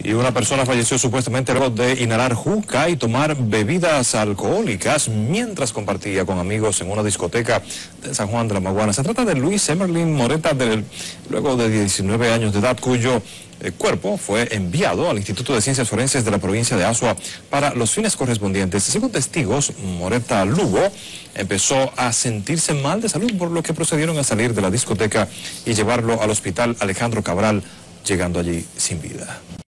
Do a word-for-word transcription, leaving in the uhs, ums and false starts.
Y una persona falleció supuestamente luego de inhalar juca y tomar bebidas alcohólicas mientras compartía con amigos en una discoteca de San Juan de la Maguana. Se trata de Luis Emerlin Moreta, del, luego de diecinueve años de edad, cuyo eh, cuerpo fue enviado al Instituto de Ciencias Forenses de la provincia de Azua para los fines correspondientes. Según testigos, Moreta Lugo empezó a sentirse mal de salud, por lo que procedieron a salir de la discoteca y llevarlo al hospital Alejandro Cabral, llegando allí sin vida.